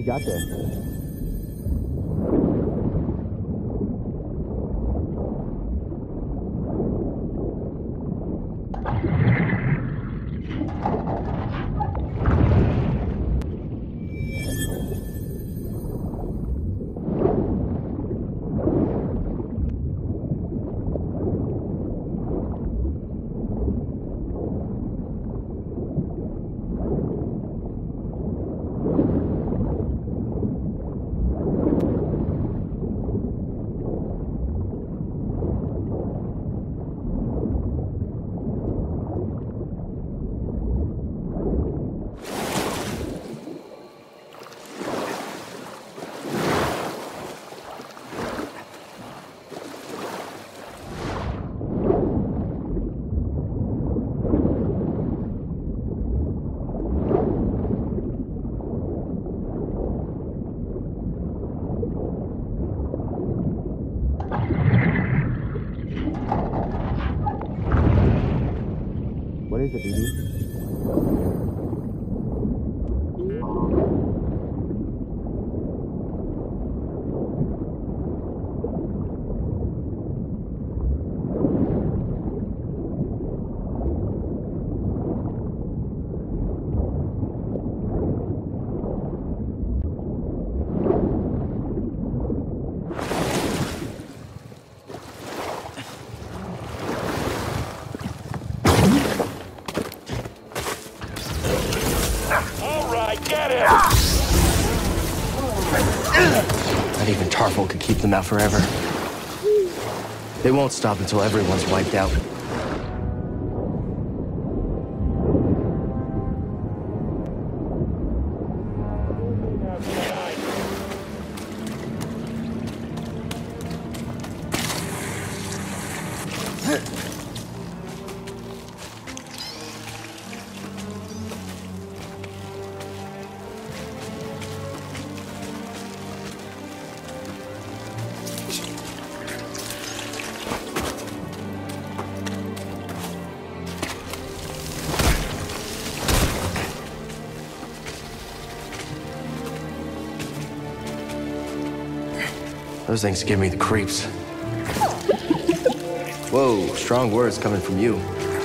got there? What is it, BB? Not even Tarful could keep them out forever. They won't stop until everyone's wiped out. Those things give me the creeps. Whoa, strong words coming from you.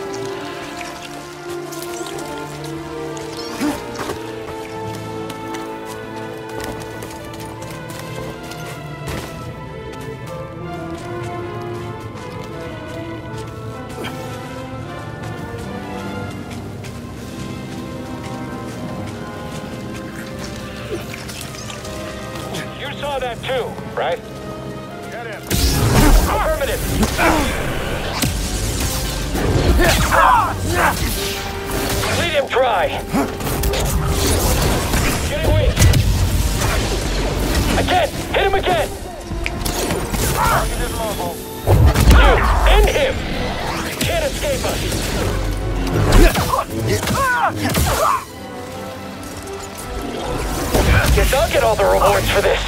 You saw that too, right? Get him. Affirmative. Lead him dry. Getting weak. Again. Hit him again. Target is mobile. You. End him. Can't escape us. Guess I'll get all the rewards for this.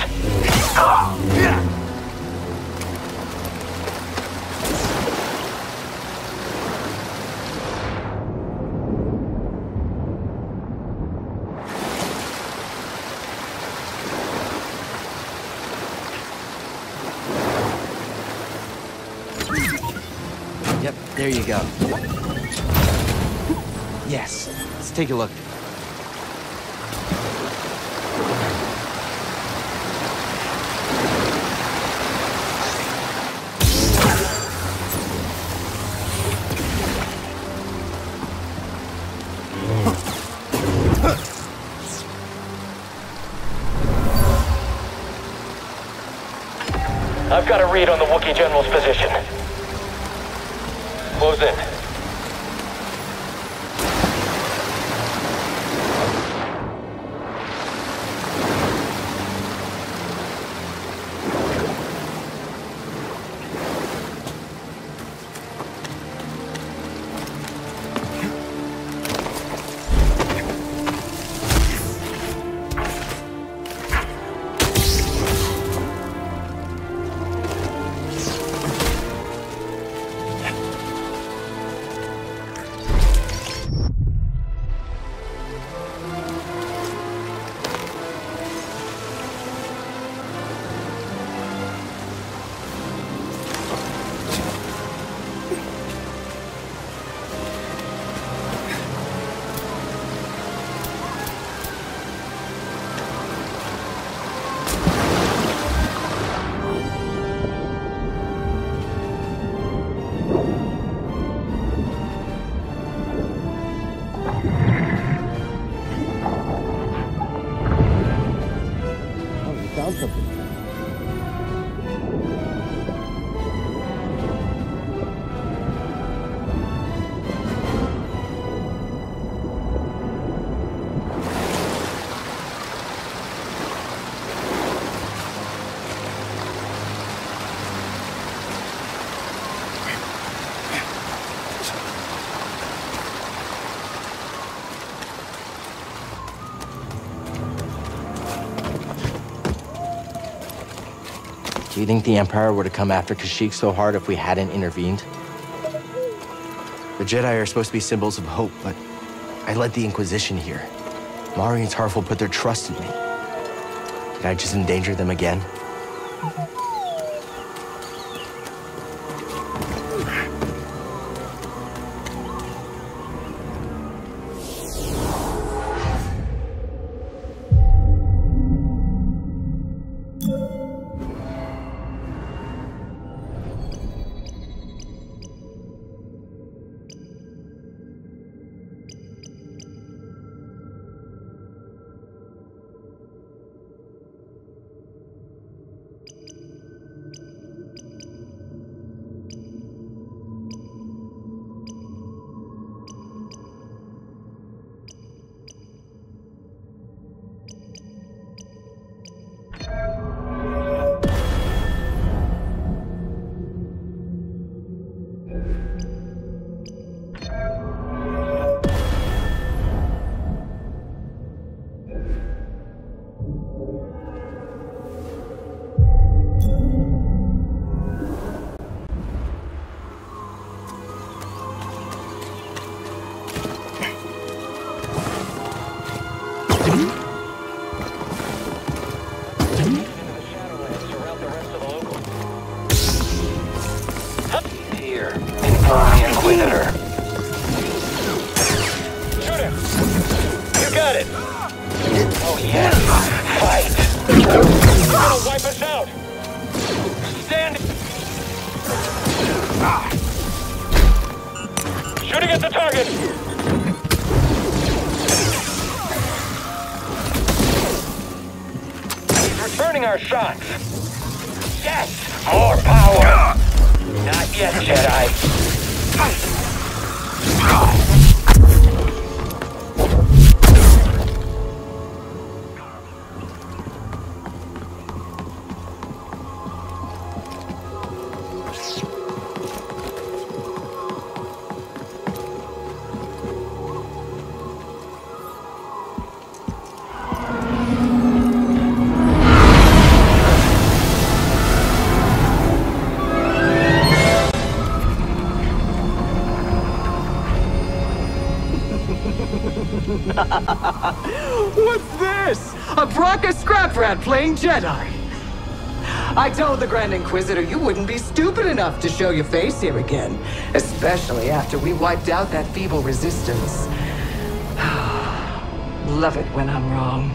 Yep, there you go. Yes, let's take a look. I've got a read on the Wookiee General's position. Close in. you think the Empire would have come after Kashyyyk so hard if we hadn't intervened? The Jedi are supposed to be symbols of hope, but I led the Inquisition here. Mari and Tarful put their trust in me. Did I just endanger them again? Inquisitor. Shoot him! You got it! Oh yes! Fight! He's gonna wipe us out! Stand! Shooting at the target! He's returning our shots! Yes! More power! Not yet, Jedi. What's this? A Bracca scrap rat playing Jedi. I told the Grand Inquisitor you wouldn't be stupid enough to show your face here again, especially after we wiped out that feeble resistance. Love it when I'm wrong.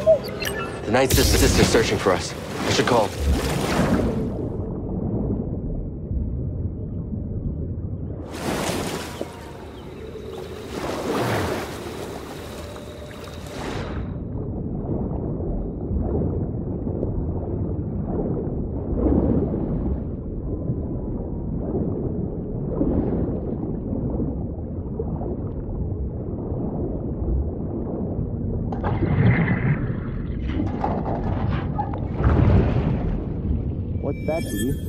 The Night Sister is searching for us. I should call. What's that, dude?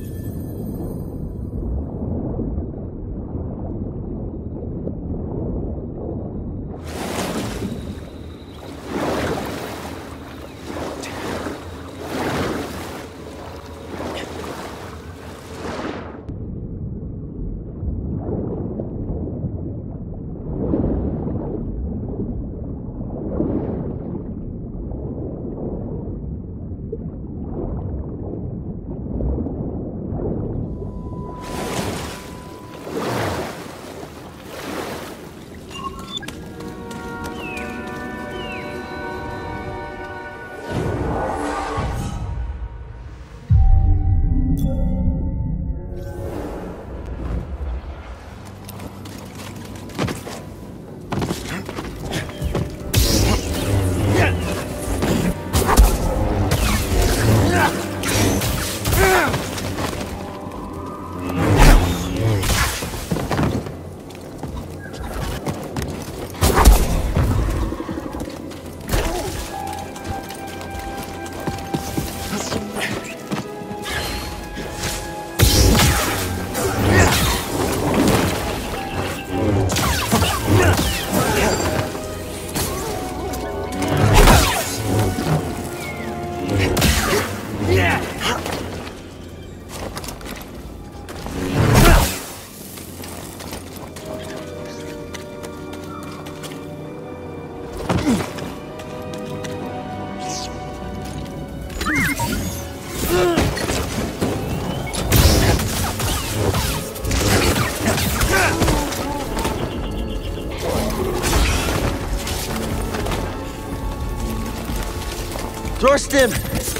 Thrust him!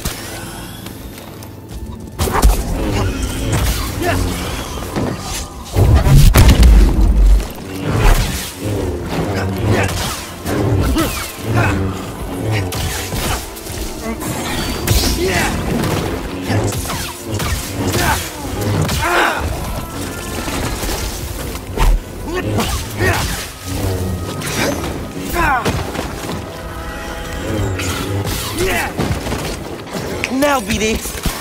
Now, BD!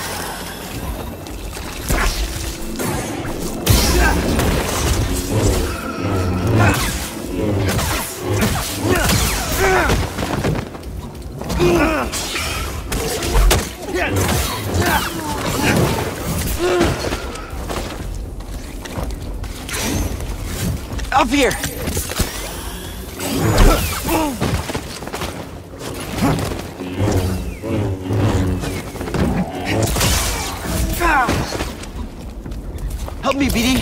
Up here! Help me, BD!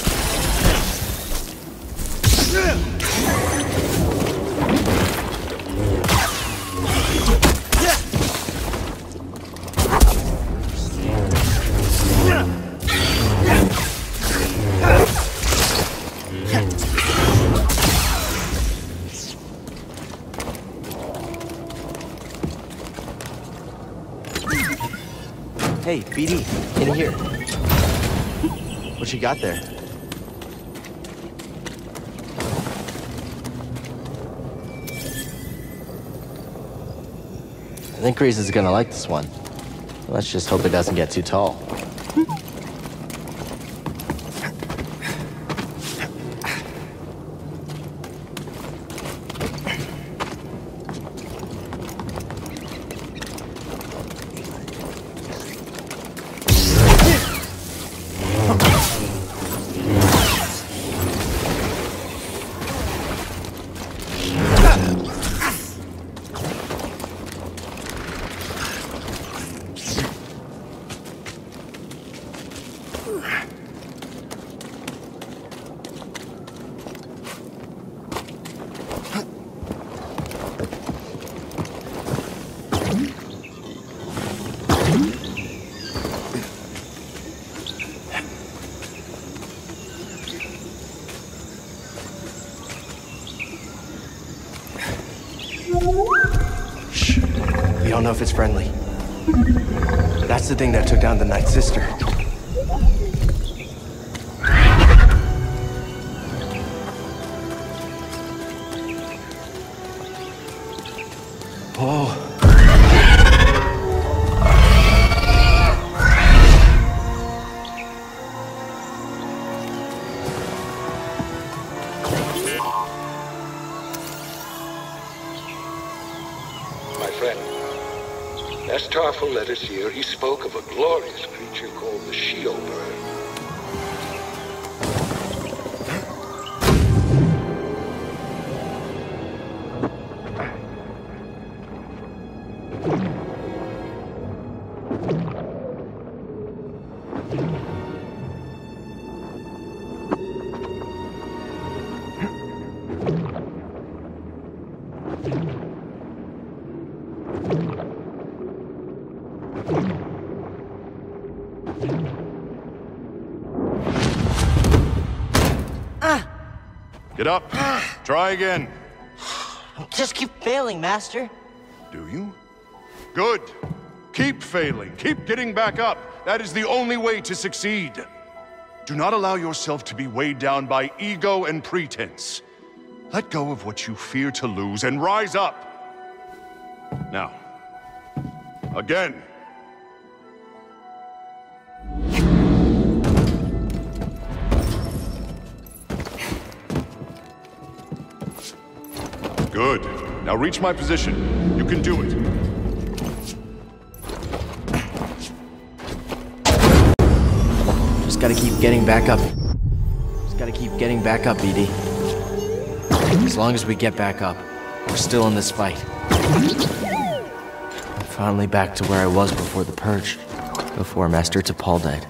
Hey, BD, in here. What you got there? I think Grease is gonna like this one. Let's just hope it doesn't get too tall. know if it's friendly. That's the thing that took down the Night Sister. Whoa. As Tarful led us here, he spoke of a glorious creature called the Shield Bird. Get up. Try again. Just keep failing, Master. Do you? Good. Keep failing. Keep getting back up. That is the only way to succeed. Do not allow yourself to be weighed down by ego and pretense. Let go of what you fear to lose and rise up. Now, again. Good. Now reach my position. You can do it. Just gotta keep getting back up. Just gotta keep getting back up, BD. As long as we get back up, we're still in this fight. I'm finally back to where I was before the Purge. Before Master T'Pol died.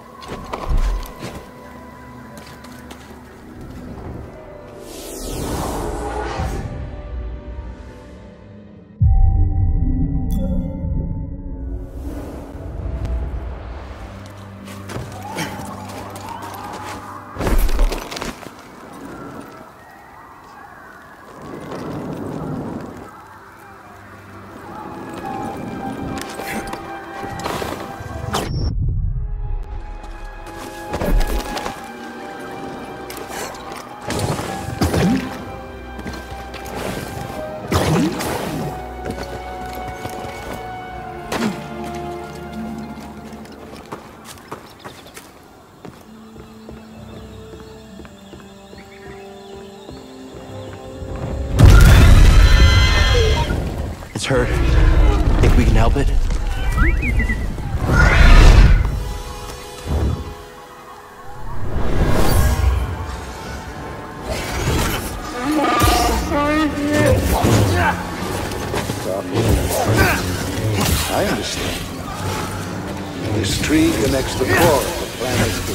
It's hurt. Think we can help it? I understand. This tree connects the core of the planet's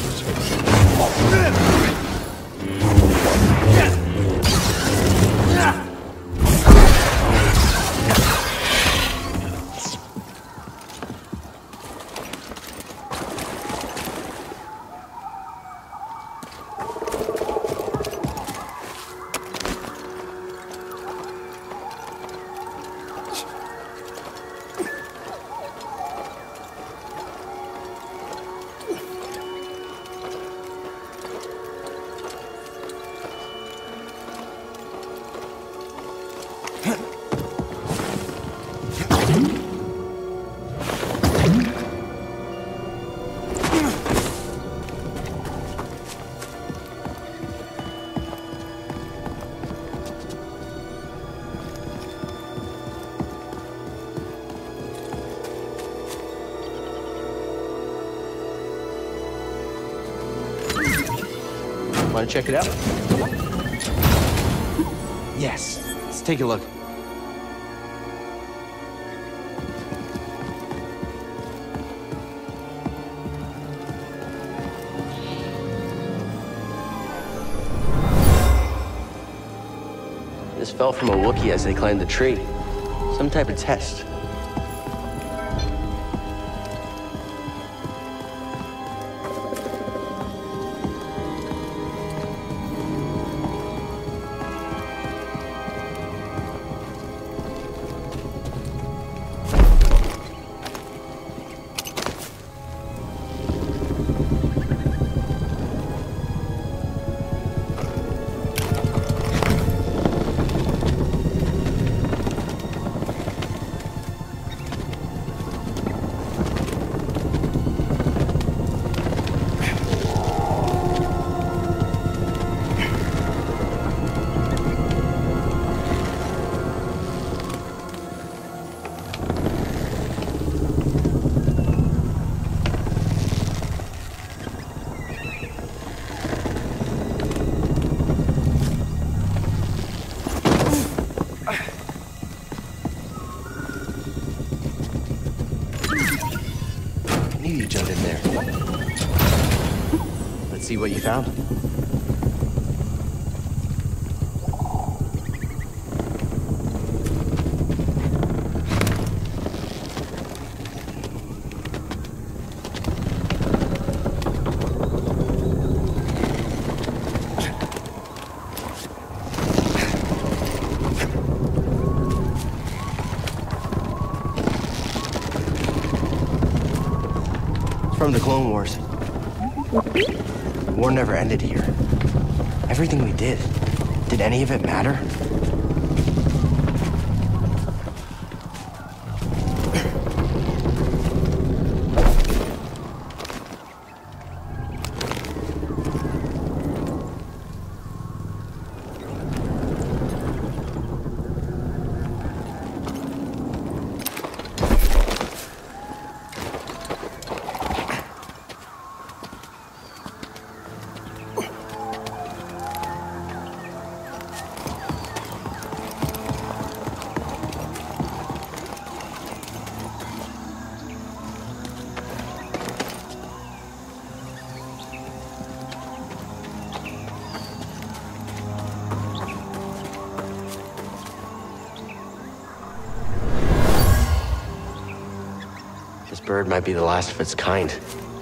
Want to check it out? Yes. Let's take a look. This fell from a Wookiee as they climbed the tree. Some type of test. knew you jumped in there. Let's see what you found. From the Clone Wars. The war never ended here. Everything we did any of it matter? This bird might be the last of its kind.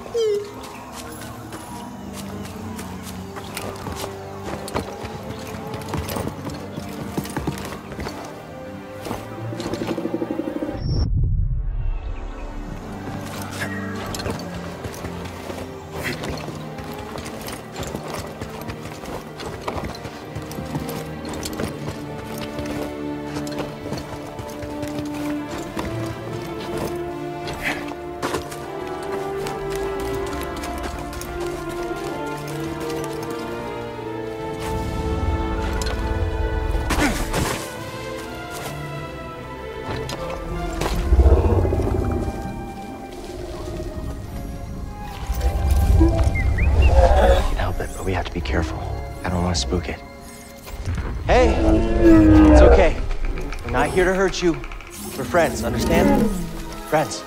We have to be careful. I don't want to spook it. Hey! It's okay. We're not here to hurt you. We're friends, understand? Friends.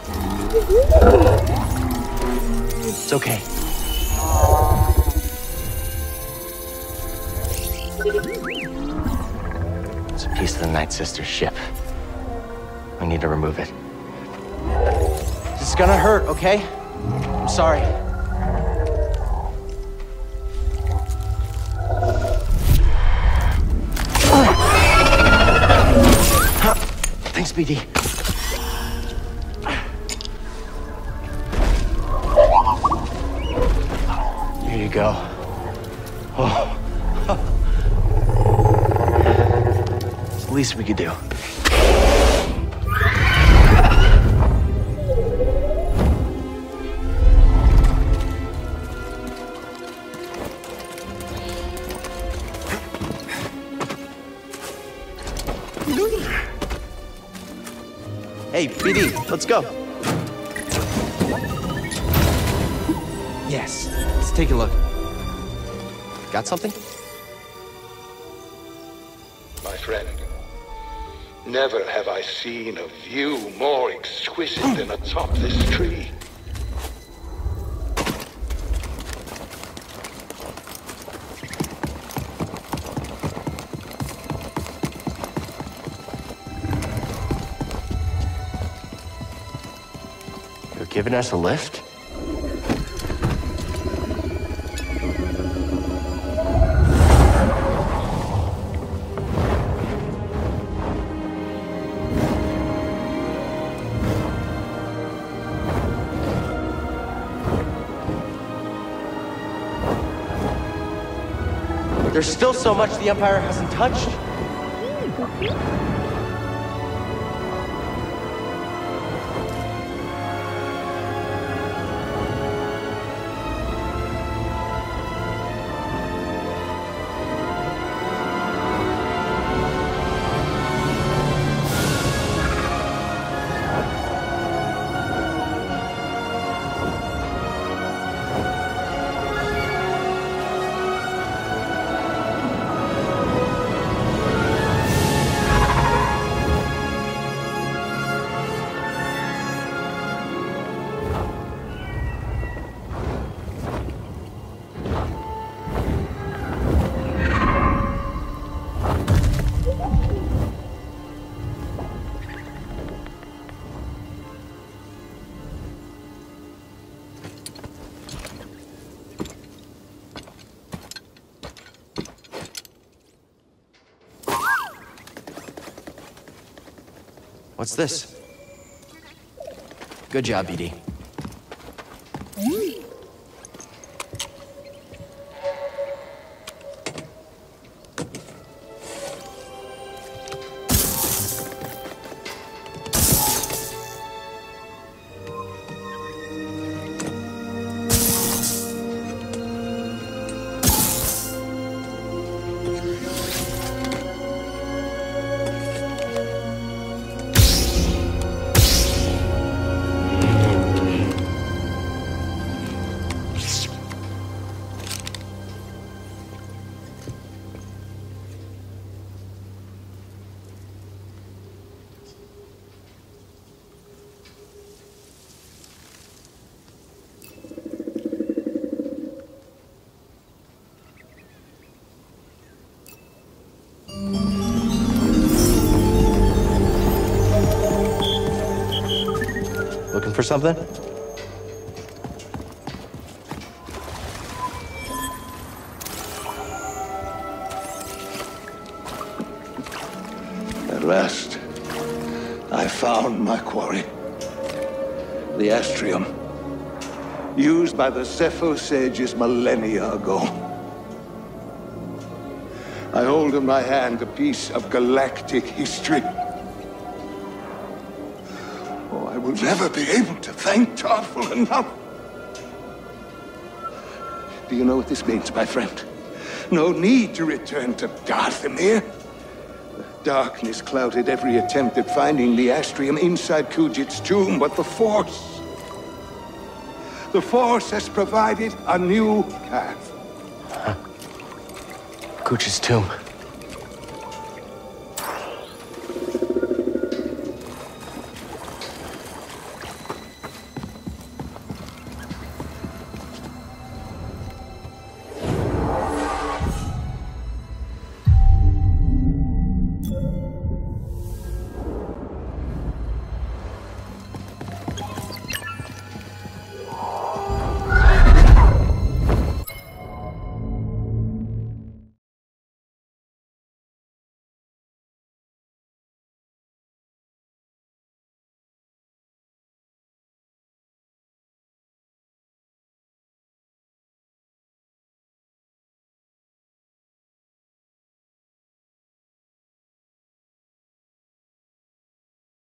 It's okay. It's a piece of the Night Sister's ship. We need to remove it. It's gonna hurt, okay? I'm sorry. Thanks, BD. Here you go. Oh. It's the least we could do. Hey, BD, let's go. Yes, let's take a look. Got something? My friend, never have I seen a view more exquisite than atop this tree. Giving us a lift? There's still so much the Empire hasn't touched. What's this? Good job, BD. Looking for something? At last, I found my quarry. The Astrium, used by the Zepho sages millennia ago. I hold in my hand a piece of galactic history. Oh, I will never be able to thank Tarful enough. Do you know what this means, my friend? No need to return to Darthamir. Darkness clouded every attempt at finding the Astrium inside Kujit's tomb, but the Force has provided a new path. Kujit's tomb.